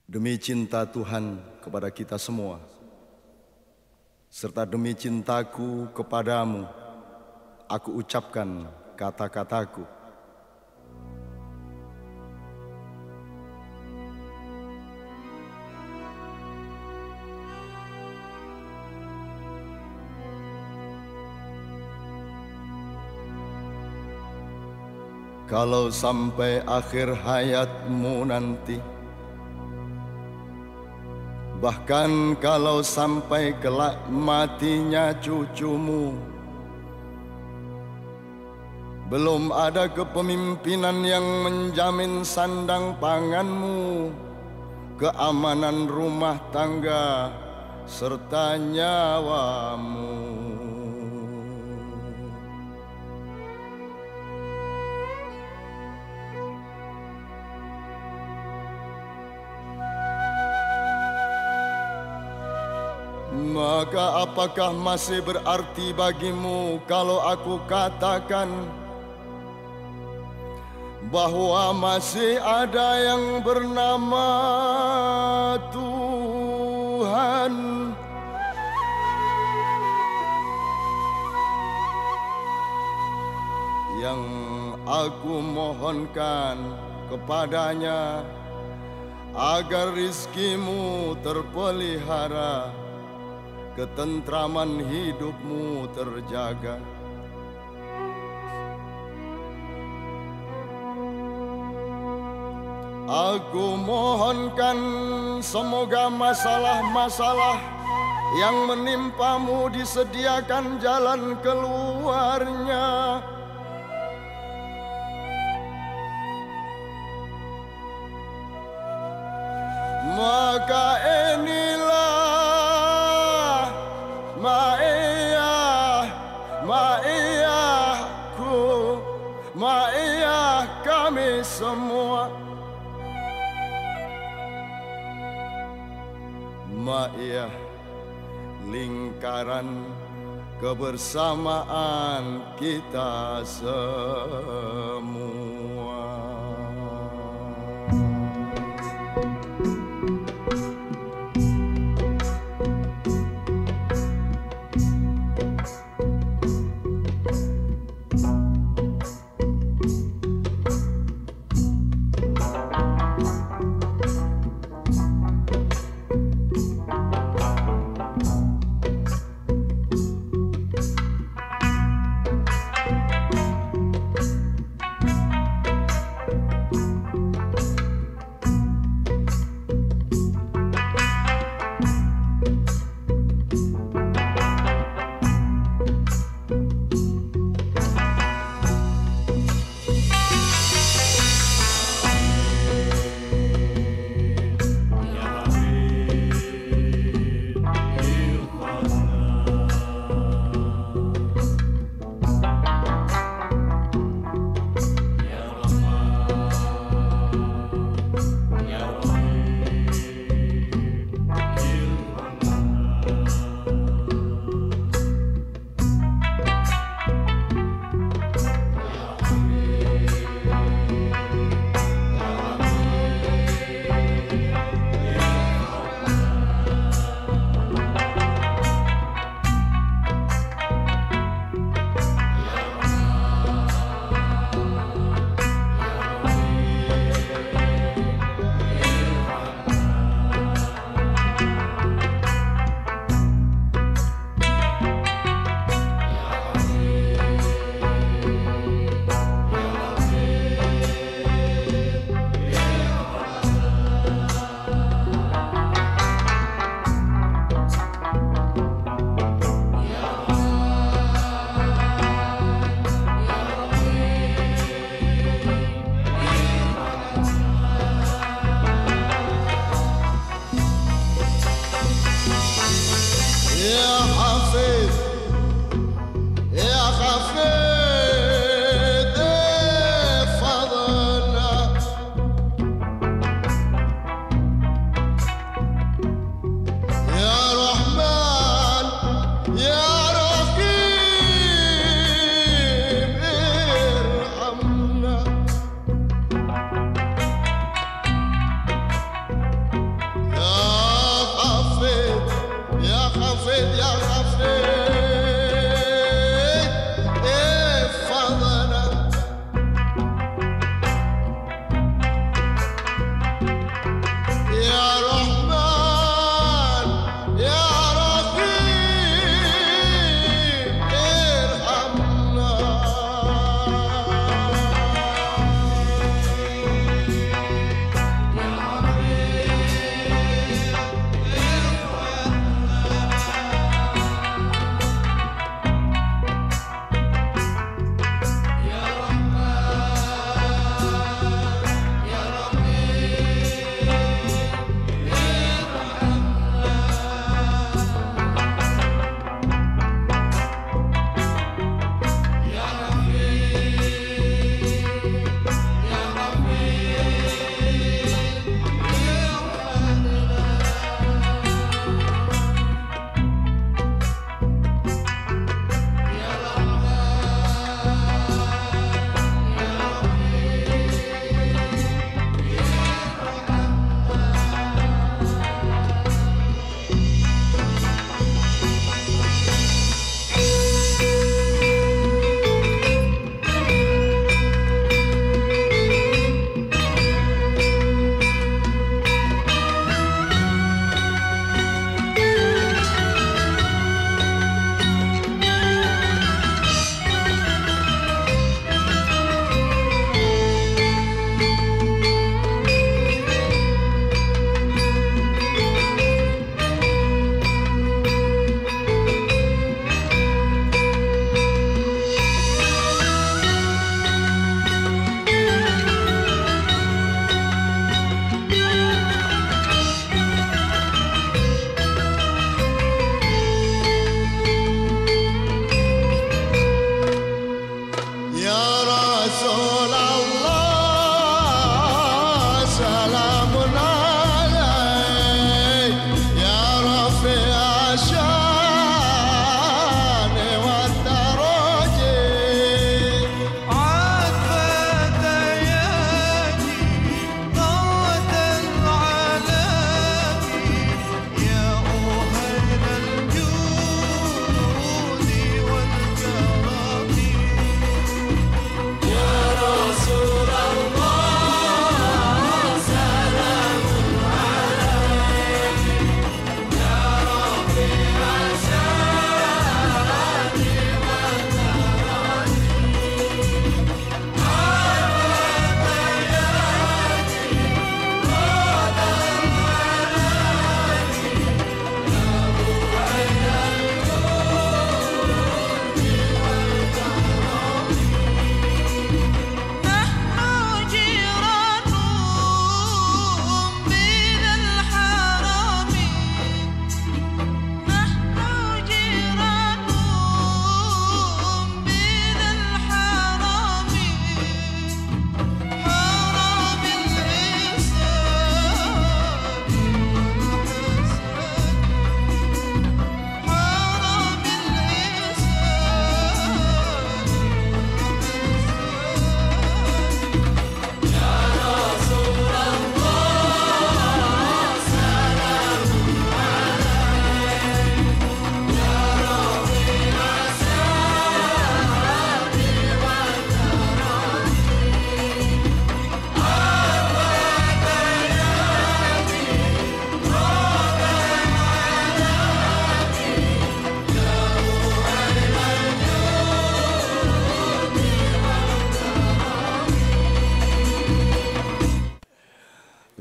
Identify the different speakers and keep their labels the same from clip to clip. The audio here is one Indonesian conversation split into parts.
Speaker 1: Demi cinta Tuhan kepada kita semua, serta demi cintaku kepadamu, aku ucapkan kata-kataku. Kalau sampai akhir hayatmu nanti, bahkan kalau sampai kelak matinya cucumu, belum ada kepemimpinan yang menjamin sandang panganmu, keamanan rumah tangga, serta nyawamu. Maka apakah masih berarti bagimu kalau aku katakan bahwa masih ada yang bernama Tuhan? Yang aku mohonkan kepadanya agar rizkimu terpelihara, ketentraman hidupmu terjaga. Aku mohonkan semoga masalah-masalah yang menimpamu disediakan jalan keluarnya. Maka inilah Ma'iyah kami semua, Ma'iyah lingkaran kebersamaan kita semua.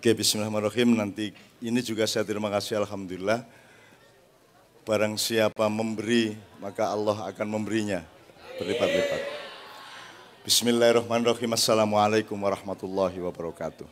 Speaker 1: Oke, bismillahirrahmanirrahim. Nanti ini juga saya terima kasih, alhamdulillah. Barang siapa memberi, maka Allah akan memberinya berlipat-lipat. Bismillahirrahmanirrahim. Assalamualaikum warahmatullahi wabarakatuh.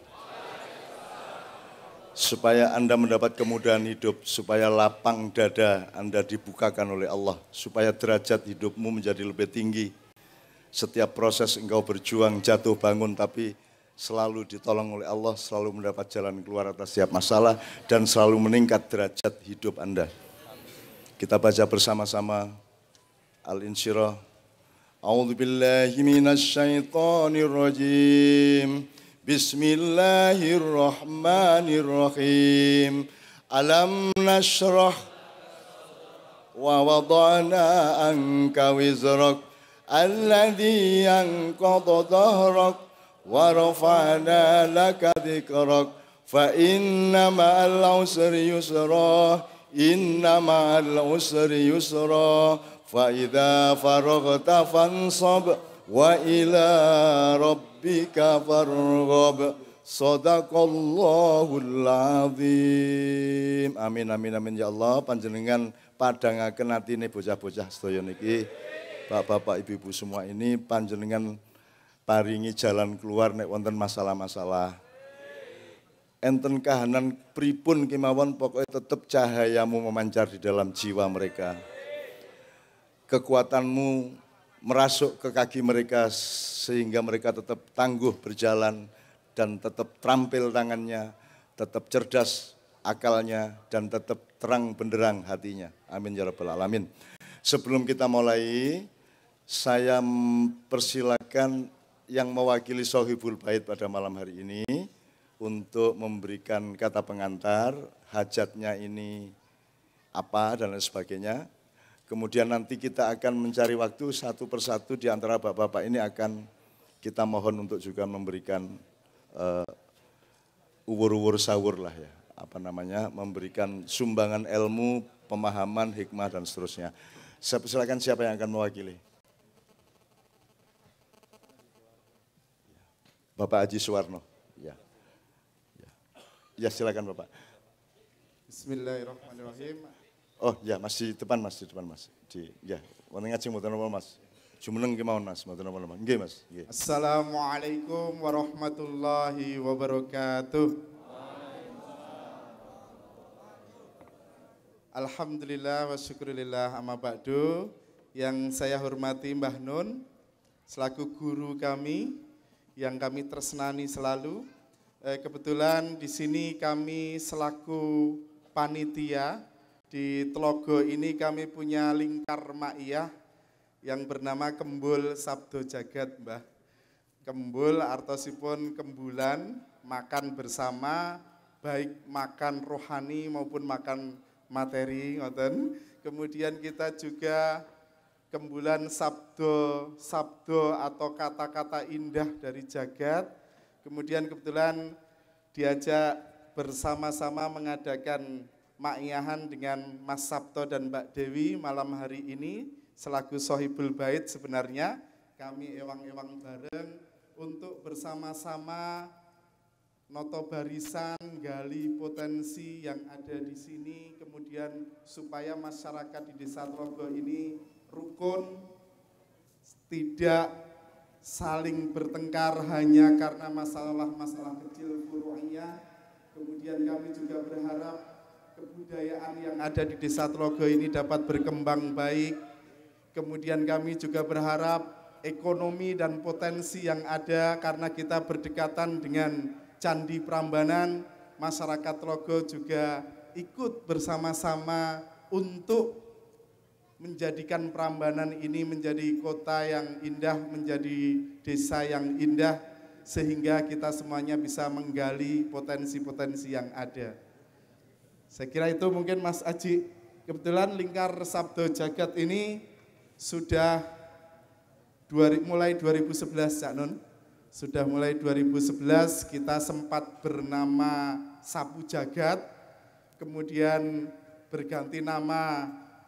Speaker 1: Supaya Anda mendapat kemudahan hidup, supaya lapang dada Anda dibukakan oleh Allah, supaya derajat hidupmu menjadi lebih tinggi. Setiap proses engkau berjuang, jatuh bangun, tapi selalu ditolong oleh Allah, selalu mendapat jalan keluar atas setiap masalah, dan selalu meningkat derajat hidup Anda. Kita baca bersama-sama Al-Insyirah. A'udzu billahi minasyaitonir rajim. Bismillahirrahmanirrahim. Alam nashrah wa wada'na anka wizrak alladhi anqadha dhahrak wa rafa'na laka dhikrak fa inna ma'al usri yusra inna ma'al usri yusra fa idza faraghta fansab wa ila rabbika farghab. Shadaqallahul azim. Amin amin amin ya Allah. Panjenengan padangaken atine bocah-bocah sedaya niki, bapak-bapak, ibu-ibu semua ini, panjenengan paringi jalan keluar nek wonten masalah-masalah. Enten kahanan pripun kemawon, pokoknya tetap cahayamu memancar di dalam jiwa mereka. Kekuatanmu merasuk ke kaki mereka sehingga mereka tetap tangguh berjalan dan tetap terampil tangannya, tetap cerdas akalnya, dan tetap terang benderang hatinya. Amin ya rabbal alamin. Sebelum kita mulai, saya persilakan yang mewakili Sohibul Bait pada malam hari ini untuk memberikan kata pengantar, hajatnya ini apa dan lain sebagainya. Kemudian nanti kita akan mencari waktu satu persatu di antara bapak-bapak ini akan kita mohon untuk juga memberikan uwur-uwur sawur lah ya, memberikan sumbangan ilmu, pemahaman, hikmah dan seterusnya. Saya persilakan siapa yang akan mewakili. Bapak Haji Suwarno. Ya silakan Bapak.
Speaker 2: Bismillahirrahmanirrahim.
Speaker 1: Oh ya, masih depan Mas, di depan Mas. Wonten ngajeng mboten napa Mas. Jumeneng kemawon Mas, mboten napa-napa. Nggih Mas, nggih.
Speaker 2: Assalamualaikum warahmatullahi wabarakatuh. Alhamdulillah wa syukurillah amma ba'du. Yang saya hormati Mbah Nun selaku guru kami yang kami tresnani selalu. Kebetulan di sini kami selaku panitia di Tlogo ini kami punya lingkar ma'iyah yang bernama Kembul Sabdo Jagat, Mbah. Kembul artosipun kembulan, makan bersama, baik makan rohani maupun makan materi, ngoten. Kemudian kita juga kembulan sabdo atau kata-kata indah dari jagat. Kemudian kebetulan diajak bersama-sama mengadakan ma'iyahan dengan Mas Sabto dan Mbak Dewi malam hari ini selaku Sohibul Bait. Sebenarnya kami ewang-ewang bareng untuk bersama-sama noto barisan, gali potensi yang ada di sini, kemudian supaya masyarakat di Desa Tlogo ini rukun, tidak saling bertengkar hanya karena masalah-masalah kecil furu'iyah. Kemudian kami juga berharap kebudayaan yang ada di Desa Tlogo ini dapat berkembang baik. Kemudian kami juga berharap ekonomi dan potensi yang ada karena kita berdekatan dengan Candi Prambanan, masyarakat Tlogo juga ikut bersama-sama untuk menjadikan Prambanan ini menjadi kota yang indah, menjadi desa yang indah, sehingga kita semuanya bisa menggali potensi-potensi yang ada. Saya kira itu mungkin Mas Aji. Kebetulan lingkar Sabdo Jagat ini sudah mulai 2011, Cak Nun. Sudah mulai 2011 kita sempat bernama Sapu Jagat, kemudian berganti nama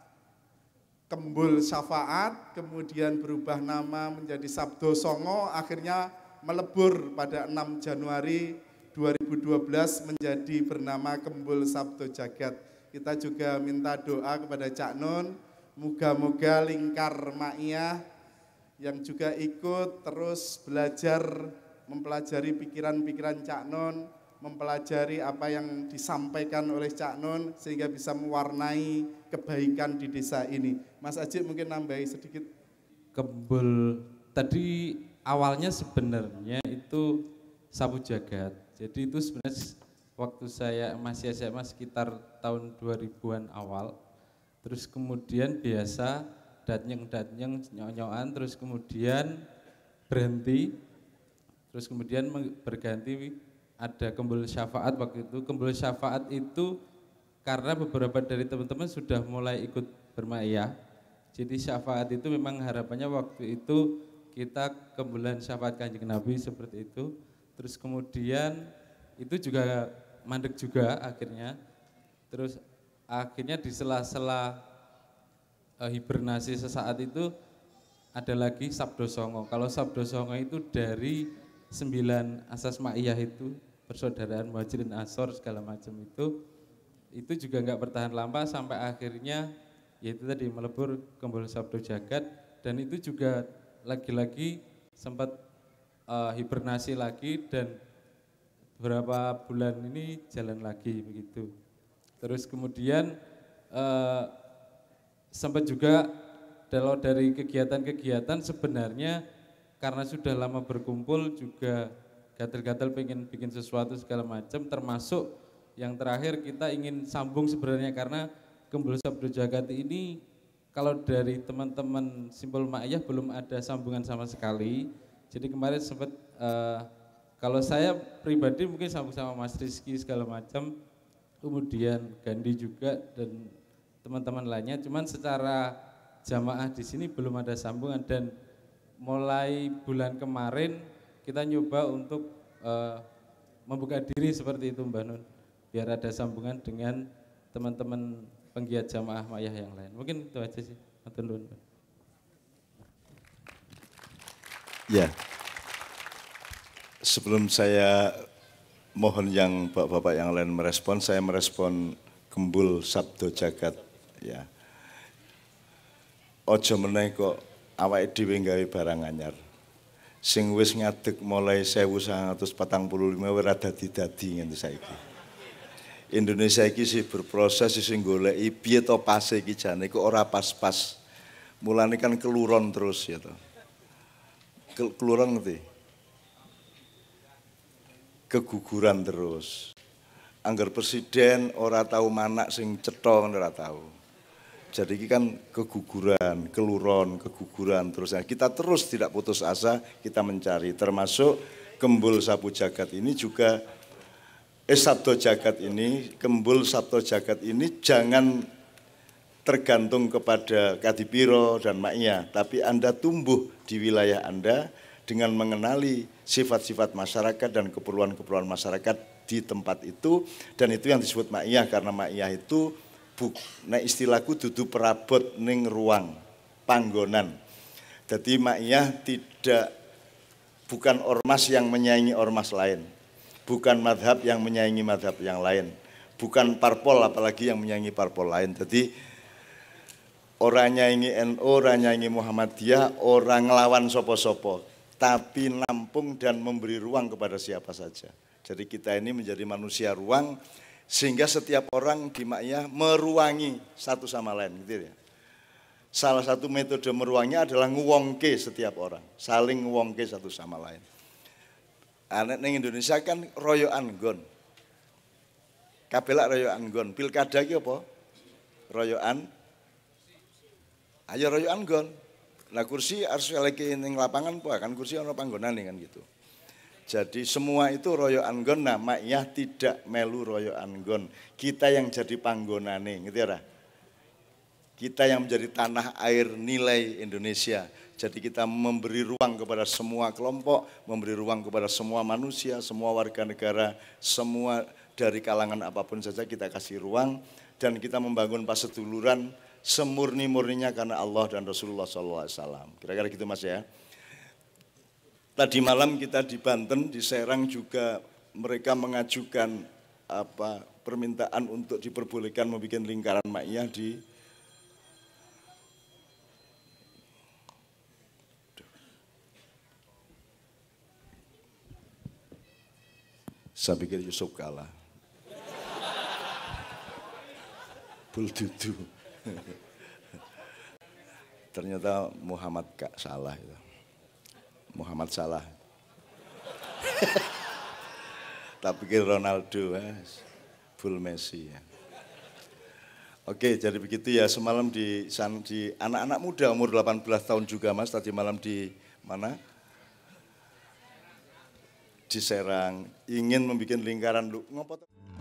Speaker 2: Kembul Syafaat, kemudian berubah nama menjadi Sabdo Songo, akhirnya melebur pada 6 Januari 2012 menjadi bernama Kembul Sabdo Jagat. Kita juga minta doa kepada Cak Nun, moga-moga lingkar Ma'iyah yang juga ikut terus belajar, mempelajari pikiran-pikiran Cak Nun, mempelajari apa yang disampaikan oleh Cak Nun sehingga bisa mewarnai kebaikan di desa ini. Mas Ajik mungkin nambahi sedikit.
Speaker 3: Kembul tadi awalnya sebenarnya itu Sapu Jagat. Jadi itu sebenarnya waktu saya masih SMA sekitar tahun 2000-an awal. Terus kemudian biasa datnyeng-datnyeng nyonyokan, terus kemudian berhenti. Terus kemudian berganti ada Kembul Syafaat waktu itu. Kembul Syafaat itu karena beberapa dari teman-teman sudah mulai ikut berma'iyah. Jadi syafaat itu memang harapannya waktu itu kita kembulan syafaat Kanjeng Nabi seperti itu. Terus kemudian itu juga mandek juga akhirnya. Terus akhirnya di sela-sela hibernasi sesaat itu ada lagi Sabdo Songo. Kalau Sabdo Songo itu dari 9 asas ma'iyah itu, persaudaraan Muhajirin Ansor segala macam itu juga enggak bertahan lama sampai akhirnya yaitu tadi melebur Kembul Sabdo Jagat, dan itu juga lagi-lagi sempat hibernasi lagi dan beberapa bulan ini jalan lagi begitu. Terus kemudian sempat juga kalau dari kegiatan-kegiatan sebenarnya karena sudah lama berkumpul juga gatel-gatel pengen bikin sesuatu segala macam, termasuk yang terakhir kita ingin sambung sebenarnya karena Kembul Sabdo Jagat ini kalau dari teman-teman Simpul Ma'iyah belum ada sambungan sama sekali. Jadi kemarin sempat kalau saya pribadi mungkin sambung sama Mas Rizky segala macam, kemudian Gandhi juga dan teman-teman lainnya. Cuman secara jamaah di sini belum ada sambungan dan mulai bulan kemarin kita nyoba untuk membuka diri seperti itu Mbak Nun, biar ada sambungan dengan teman-teman penggiat jamaah ma'iyah yang lain. Mungkin itu aja sih.
Speaker 1: Ya, sebelum saya mohon yang bapak-bapak yang lain merespon, saya merespon Kembul Sabdo Jagat. Ya, ojo meneh kok awake dhewe gawe barang anyar. Sing wis ngadeg mulai 1945 ora dadi-dadi nganti saiki. Indonesia iki sih berproses sing goleki piye to pase iki jane kok ora pas-pas. Mulane kan keluron terus ya to. Keluron ngerti? Keguguran terus. Angger presiden ora tahu manak sing cetha ora tahu. Jadi ini kan keguguran, keluron, keguguran terus. Nah, kita terus tidak putus asa, kita mencari. Termasuk Kembul Sapu Jagat ini juga Sabdo Jagat ini, Kembul Sabdo Jagat ini jangan tergantung kepada Kadipiro dan Ma'iyah, tapi Anda tumbuh di wilayah Anda dengan mengenali sifat-sifat masyarakat dan keperluan-keperluan masyarakat di tempat itu, dan itu yang disebut Ma'iyah karena Ma'iyah itu istilahku dudu perabot ning ruang panggonan. Jadi Ma'iyah bukan ormas yang menyaingi ormas lain. Bukan madhab yang menyaingi madhab yang lain, bukan parpol apalagi yang menyaingi parpol lain. Jadi orang nyaingi NU, orang nyaingi Muhammadiyah, orang ngelawan sopo-sopo, tapi nampung dan memberi ruang kepada siapa saja. Jadi kita ini menjadi manusia ruang, sehingga setiap orang di Ma'iyah meruangi satu sama lain, gitu ya. Salah satu metode meruangnya adalah nguwongke setiap orang, saling nguwongke satu sama lain. Anak neng Indonesia kan royoan gon, kabelak royoan gon. Pilkada ki apa? Royoan, ayo royoan gon. Nah kursi harus lagi neng lapangan po, kan kursi ono panggonan kan gitu. Jadi semua itu royoan gon. Nah Ma'iyah tidak melu royoan gon. Kita yang jadi panggonane, gitu ya. Kita yang menjadi tanah air nilai Indonesia. Jadi kita memberi ruang kepada semua kelompok, memberi ruang kepada semua manusia, semua warga negara, semua dari kalangan apapun saja kita kasih ruang, dan kita membangun paseduluran semurni-murninya karena Allah dan Rasulullah SAW. Kira-kira gitu Mas ya. Tadi malam kita di Banten, di Serang juga mereka mengajukan permintaan untuk diperbolehkan membuat lingkaran ma'iyah di saya pikir Yusuf kalah. Buldudu. Ternyata Muhammad salah itu. Muhammad salah. Tak pikir Ronaldo, full Messi ya. Oke, jadi begitu ya semalam di anak-anak muda umur 18 tahun juga Mas, tadi malam di mana? Di Serang, ingin membuat lingkaran ngopo